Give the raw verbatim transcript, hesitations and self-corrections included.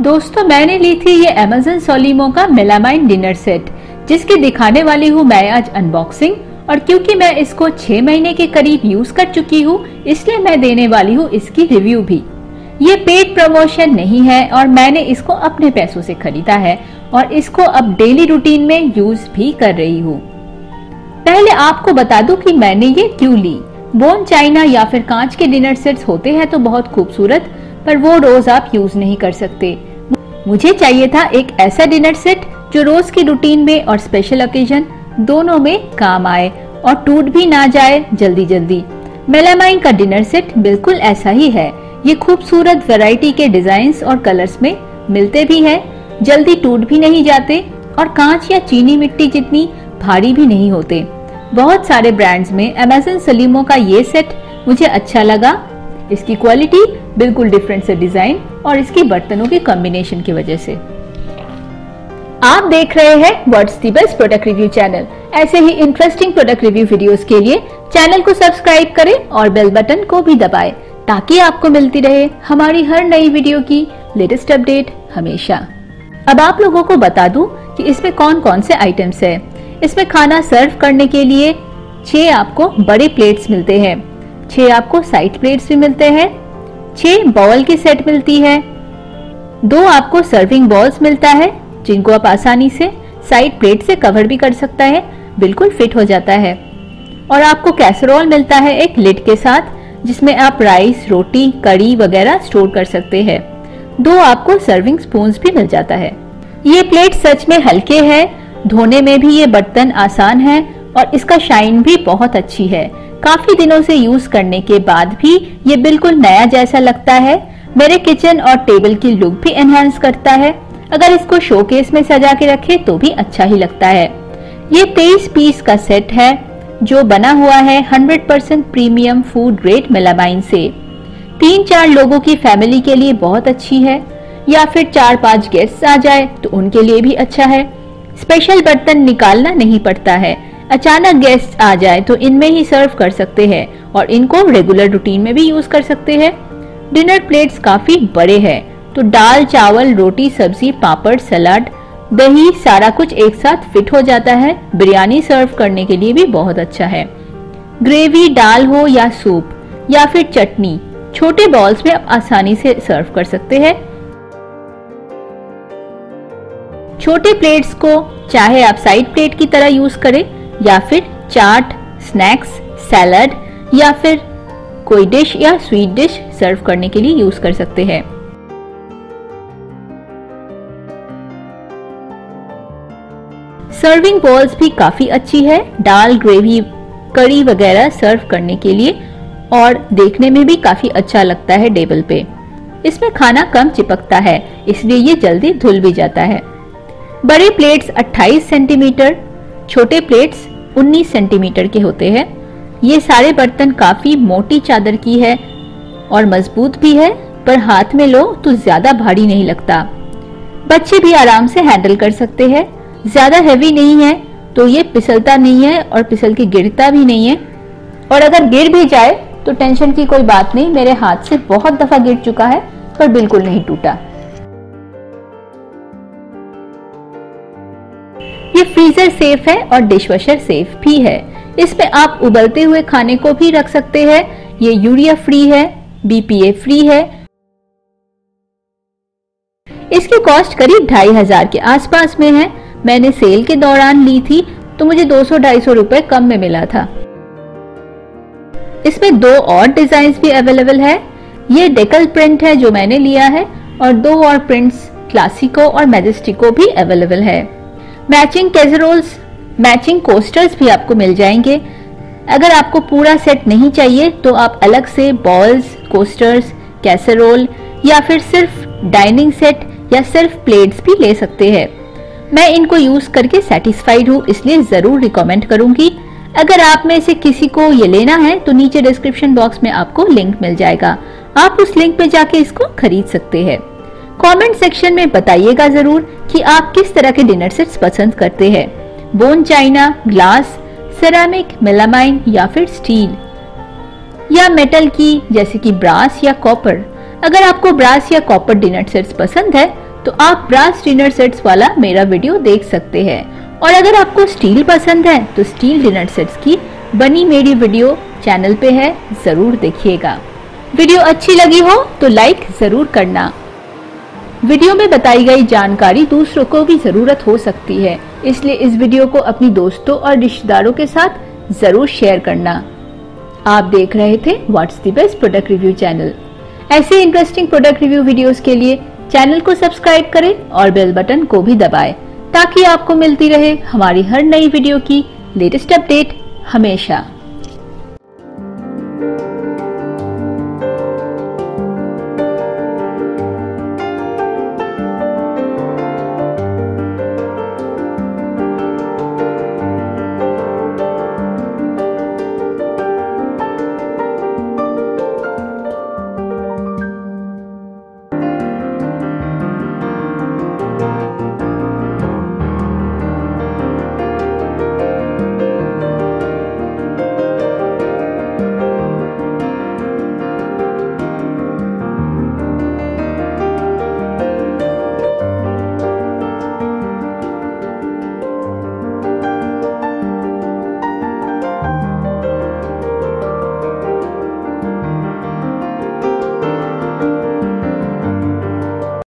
दोस्तों मैंने ली थी ये अमेज़न सोलिमो का मेलामाइन डिनर सेट, जिसकी दिखाने वाली हूँ मैं आज अनबॉक्सिंग। और क्योंकि मैं इसको छह महीने के करीब यूज कर चुकी हूँ, इसलिए मैं देने वाली हूँ इसकी रिव्यू भी। ये पेड प्रमोशन नहीं है और मैंने इसको अपने पैसों से खरीदा है और इसको अब डेली रूटीन में यूज भी कर रही हूँ। पहले आपको बता दूं कि मैंने ये क्यों ली। बोन चाइना या फिर कांच के डिनर सेट्स होते हैं तो बहुत खूबसूरत, पर वो रोज आप यूज नहीं कर सकते। मुझे चाहिए था एक ऐसा डिनर सेट जो रोज की रूटीन में और स्पेशल ओकेजन दोनों में काम आए और टूट भी ना जाए जल्दी जल्दी। मेलामाइन का डिनर सेट बिल्कुल ऐसा ही है। ये खूबसूरत वैरायटी के डिजाइन्स और कलर्स में मिलते भी है, जल्दी टूट भी नहीं जाते और कांच या चीनी मिट्टी जितनी भारी भी नहीं होते। बहुत सारे ब्रांड्स में अमेज़न सोलिमो का ये सेट मुझे अच्छा लगा। इसकी क्वालिटी बिल्कुल डिफरेंट से डिजाइन और इसके बर्तनों के कॉम्बिनेशन की वजह से। आप देख रहे हैं what's the best product review channel. ऐसे ही इंटरेस्टिंग प्रोडक्ट रिव्यू वीडियोस के लिए चैनल को सब्सक्राइब करें और बेल बटन को भी दबाएं, ताकि आपको मिलती रहे हमारी हर नई वीडियो की लेटेस्ट अपडेट हमेशा। अब आप लोगों को बता दूं कि इसमें कौन कौन से आइटम्स है। इसमें खाना सर्व करने के लिए छह आपको बड़े प्लेट्स मिलते हैं, छह आपको साइड प्लेट्स भी मिलते हैं, छह बाउल की सेट मिलती है, दो आपको सर्विंग बॉल्स मिलता है जिनको आप आसानी से साइड प्लेट से कवर भी कर सकता है, बिल्कुल फिट हो जाता है। और आपको कैसरोल मिलता है एक लिड के साथ, जिसमें आप राइस, रोटी, कड़ी वगैरह स्टोर कर सकते हैं। दो आपको सर्विंग स्पून्स भी मिल जाता है। ये प्लेट सच में हल्के है, धोने में भी ये बर्तन आसान है और इसका शाइन भी बहुत अच्छी है। काफी दिनों से यूज करने के बाद भी ये बिल्कुल नया जैसा लगता है। मेरे किचन और टेबल की लुक भी एनहांस करता है। अगर इसको शोकेस में सजा के रखे तो भी अच्छा ही लगता है। ये तेईस पीस का सेट है जो बना हुआ है hundred percent premium food grade melamine से। तीन चार लोगों की फैमिली के लिए बहुत अच्छी है, या फिर चार पांच गेस्ट आ जाए तो उनके लिए भी अच्छा है। स्पेशल बर्तन निकालना नहीं पड़ता है, अचानक गेस्ट आ जाए तो इनमें ही सर्व कर सकते हैं और इनको रेगुलर रूटीन में भी यूज कर सकते हैं। डिनर प्लेट्स काफी बड़े हैं, तो दाल, चावल, रोटी, सब्जी, पापड़, सलाद, दही सारा कुछ एक साथ फिट हो जाता है। बिरयानी सर्व करने के लिए भी बहुत अच्छा है। ग्रेवी, दाल हो या सूप या फिर चटनी, छोटे बॉल्स में आप आसानी से सर्व कर सकते हैं। छोटे प्लेट्स को चाहे आप साइड प्लेट की तरह यूज करें या फिर चाट, स्नैक्स, सैलड या फिर कोई डिश या स्वीट डिश सर्व करने के लिए यूज कर सकते हैं। सर्विंग बॉल्स भी काफी अच्छी है, दाल, ग्रेवी, कड़ी वगैरह सर्व करने के लिए, और देखने में भी काफी अच्छा लगता है टेबल पे। इसमें खाना कम चिपकता है, इसलिए ये जल्दी धुल भी जाता है। बड़े प्लेट्स अट्ठाईस सेंटीमीटर, छोटे प्लेट्स उन्नीस सेंटीमीटर के होते हैं। ये सारे बर्तन काफी मोटी चादर की है और मजबूत भी है, पर हाथ में लो तो ज्यादा भारी नहीं लगता। बच्चे भी आराम से हैंडल कर सकते हैं। ज्यादा हैवी नहीं है तो ये फिसलता नहीं है और फिसल के गिरता भी नहीं है, और अगर गिर भी जाए तो टेंशन की कोई बात नहीं। मेरे हाथ से बहुत दफा गिर चुका है पर बिल्कुल नहीं टूटा। ये फ्रीजर सेफ है और डिशवॉशर सेफ भी है। इसमें आप उबलते हुए खाने को भी रख सकते हैं। ये यूरिया फ्री है, बीपीए फ्री है। इसकी कॉस्ट करीब ढाई हजार के आसपास में है। मैंने सेल के दौरान ली थी तो मुझे दो सौ ढाई सौ रुपए कम में मिला था। इसमें दो और डिजाइन भी अवेलेबल है। ये डेकल प्रिंट है जो मैंने लिया है, और दो और प्रिंट्स क्लासिको और मैजेस्टिको भी अवेलेबल है। मैचिंग कैसरोल्स, मैचिंग कोस्टर्स भी आपको मिल जाएंगे। अगर आपको पूरा सेट नहीं चाहिए तो आप अलग से बॉल्स, कोस्टर्स, कैसरोल या फिर सिर्फ डाइनिंग सेट या सिर्फ प्लेट्स भी ले सकते हैं। मैं इनको यूज करके सेटिस्फाइड हूँ, इसलिए जरूर रिकमेंड करूंगी। अगर आप में से किसी को ये लेना है तो नीचे डिस्क्रिप्शन बॉक्स में आपको लिंक मिल जाएगा, आप उस लिंक पे जाके इसको खरीद सकते हैं। कमेंट सेक्शन में बताइएगा जरूर कि आप किस तरह के डिनर सेट्स पसंद करते हैं, bone china, glass, ceramic, melamine या फिर स्टील या मेटल की, जैसे कि ब्रास या कॉपर। अगर आपको ब्रास या कॉपर डिनर सेट्स पसंद है तो आप ब्रास डिनर सेट्स वाला मेरा वीडियो देख सकते हैं। और अगर आपको स्टील पसंद है तो स्टील डिनर सेट्स की बनी मेरी वीडियो चैनल पे है, जरूर देखिएगा। वीडियो अच्छी लगी हो तो लाइक जरूर करना। वीडियो में बताई गई जानकारी दूसरों को भी जरूरत हो सकती है, इसलिए इस वीडियो को अपनी दोस्तों और रिश्तेदारों के साथ जरूर शेयर करना। आप देख रहे थे what's the best product review channel. ऐसे इंटरेस्टिंग प्रोडक्ट रिव्यू वीडियोस के लिए चैनल को सब्सक्राइब करें और बेल बटन को भी दबाएं, ताकि आपको मिलती रहे हमारी हर नई वीडियो की लेटेस्ट अपडेट हमेशा।